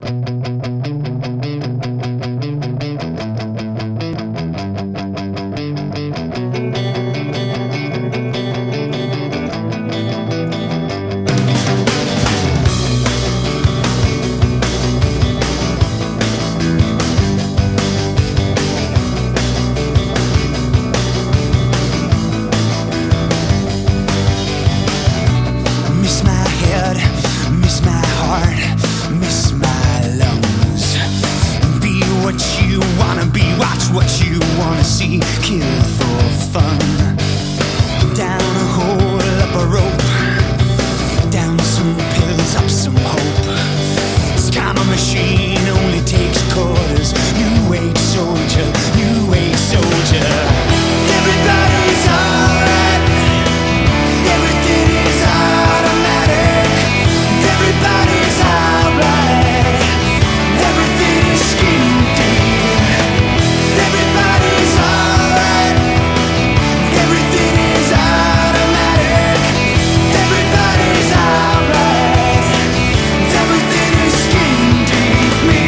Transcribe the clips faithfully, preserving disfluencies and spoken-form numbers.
What you wanna see, kill for fun. Down a hole, up a rope, down some pills, up some hope. This kind of machine only takes quarters. New age soldier, new age soldier. Everybody's alright, everything is automatic. Everybody's alright, everything is skin deep. Everybody's alright, everything is automatic. Everybody's alright, everything is skin deep me.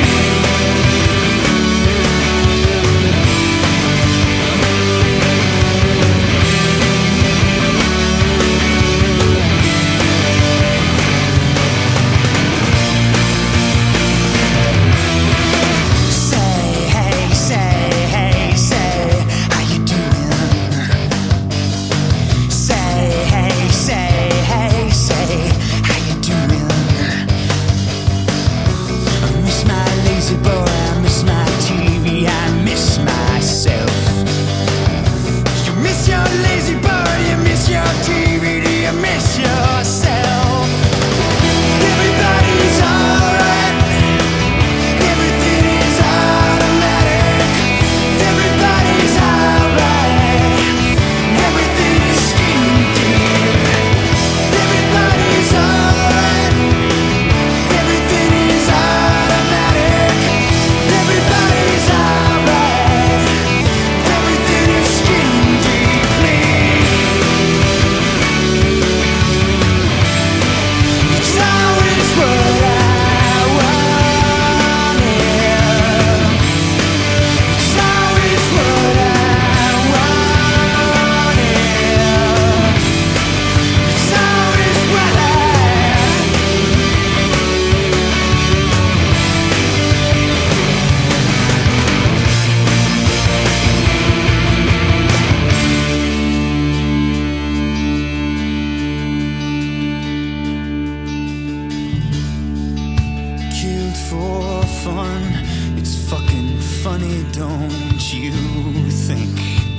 For fun, it's fucking funny, don't you think?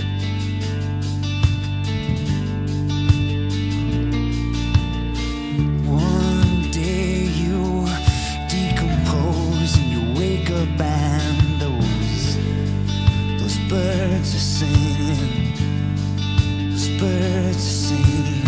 One day you decompose and you wake up and those those birds are singing, those birds are singing.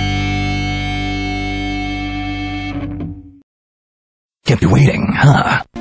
Kept you waiting, huh?